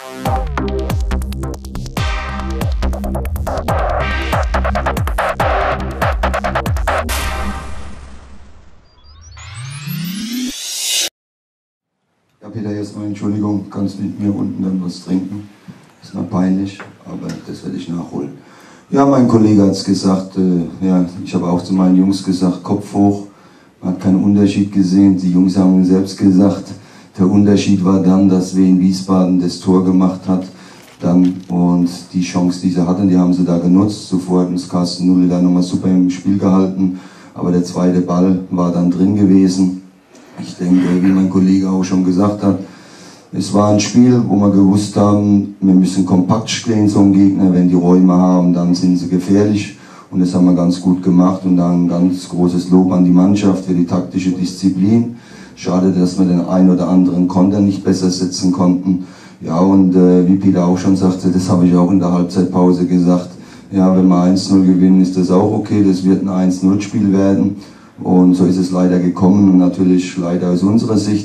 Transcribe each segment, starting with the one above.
Ja, Peter, erstmal Entschuldigung, kannst mit mir unten dann was trinken? Ist noch peinlich, aber das werde ich nachholen. Ja, mein Kollege hat es gesagt, ja, ich habe auch zu meinen Jungs gesagt, Kopf hoch, man hat keinen Unterschied gesehen. Die Jungs haben selbst gesagt, der Unterschied war dann, dass Wien Wiesbaden das Tor gemacht hat und die Chance, die sie hatten, die haben sie da genutzt. Zuvor hat uns Carsten Null da nochmal super im Spiel gehalten, aber der zweite Ball war dann drin gewesen. Ich denke, wie mein Kollege auch schon gesagt hat, es war ein Spiel, wo wir gewusst haben, wir müssen kompakt stehen zum Gegner. Wenn die Räume haben, dann sind sie gefährlich. Und das haben wir ganz gut gemacht. Und dann ein ganz großes Lob an die Mannschaft für die taktische Disziplin. Schade, dass wir den einen oder anderen Konter nicht besser setzen konnten. Ja, und wie Peter auch schon sagte, das habe ich auch in der Halbzeitpause gesagt. Ja, wenn wir 1-0 gewinnen, ist das auch okay. Das wird ein 1-0-Spiel werden. Und so ist es leider gekommen, und natürlich leider aus unserer Sicht.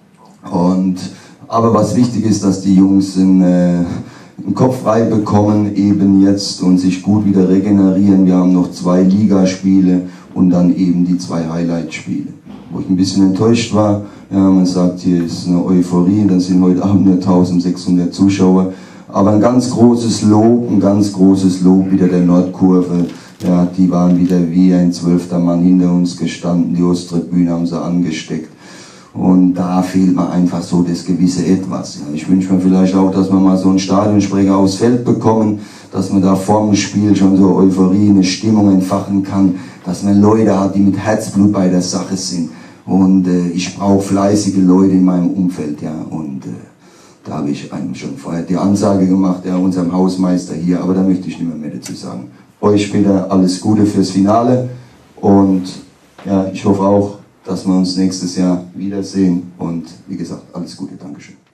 Aber was wichtig ist, dass die Jungs einen Kopf frei bekommen eben jetzt und sich gut wieder regenerieren. Wir haben noch 2 Ligaspiele und dann eben die 2 Highlight-Spiele. Wo ich ein bisschen enttäuscht war, ja, man sagt, hier ist eine Euphorie, dann sind heute Abend nur 1600 Zuschauer. Aber ein ganz großes Lob wieder der Nordkurve. Ja, die waren wieder wie ein 12. Mann hinter uns gestanden, die Osttribüne haben sie angesteckt. Und da fehlt mir einfach so das gewisse Etwas. Ja, ich wünsche mir vielleicht auch, dass wir mal so einen Stadionsprecher aufs Feld bekommen, dass man da vorm Spiel schon so Euphorie, eine Stimmung entfachen kann, dass man Leute hat, die mit Herzblut bei der Sache sind. Und ich brauche fleißige Leute in meinem Umfeld. Ja, und da habe ich eigentlich schon vorher die Ansage gemacht, ja, unserem Hausmeister hier, aber da möchte ich nicht mehr dazu sagen. Euch später alles Gute fürs Finale und ja, ich hoffe auch, dass wir uns nächstes Jahr wiedersehen und wie gesagt, alles Gute, Dankeschön.